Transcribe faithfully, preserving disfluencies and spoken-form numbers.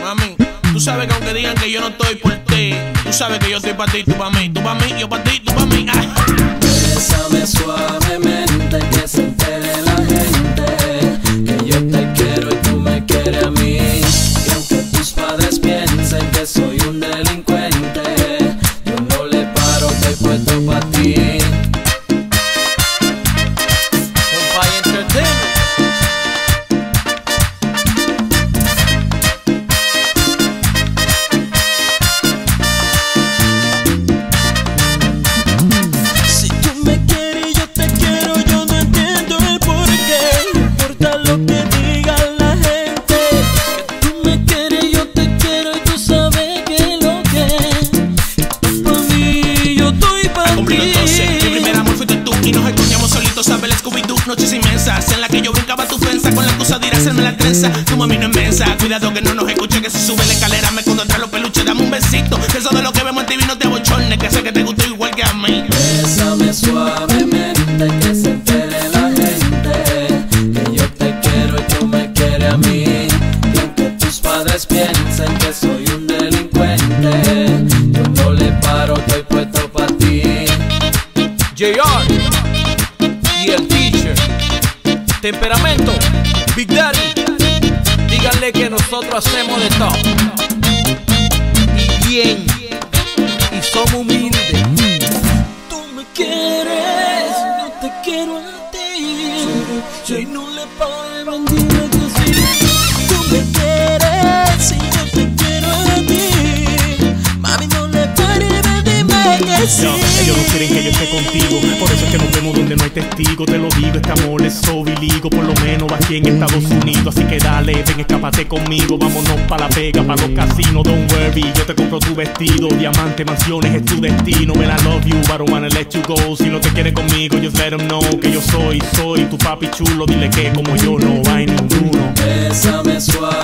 Mami, tú sabes que aunque digan que yo no estoy por ti, tú sabes que yo estoy pa' ti, tú pa' mí. Tú pa' mí, yo pa' ti, tú pa' mí. Ay. Bésame suavemente, que se entere la gente que yo te quiero y tú me quieres a mí. Y aunque tus padres piensen que soy un delincuente, yo no le paro, estoy puesto pa' ti. Noches inmensas en la que yo brincaba tu fensa con la excusa de ir a hacerme la trenza. Tu mami no es mensa, cuidado que no nos escuche, que si sube la escalera me escondo entre los peluches. Dame un besito, que eso de lo que vemos en T V no te abochornes, que sé que te gustó igual que a mí. Bésame suavemente, que se entere la gente que yo te quiero y tú me quieres a mí. Y aunque tus padres piensen que soy un delincuente, yo no le paro, estoy puesto pa' ti. J R y el teacher, temperamento, Big Daddy. Díganle que nosotros hacemos de todo y bien, y somos humildes. Tú me quieres, yo te quiero a ti, y no le paro mentir que sí. Tú me quieres, y yo te quiero a ti, mami no le pares, dime que sí. No, ellos no quieren que yo esté contigo, por eso es que nos vemos donde no hay testigos. Te lo digo, este amor es sobiligo, por lo menos va aquí en Estados Unidos. Así que dale, ven, escápate conmigo, vámonos pa' La Vega, pa' los casinos. Don't worry, yo te compro tu vestido, diamante, mansiones, es tu destino. Man, I love you, but I don't wanna let you go. Si no te quieres conmigo, just let them know que yo soy, soy tu papi chulo. Dile que como yo no hay ninguno. Bésame suave.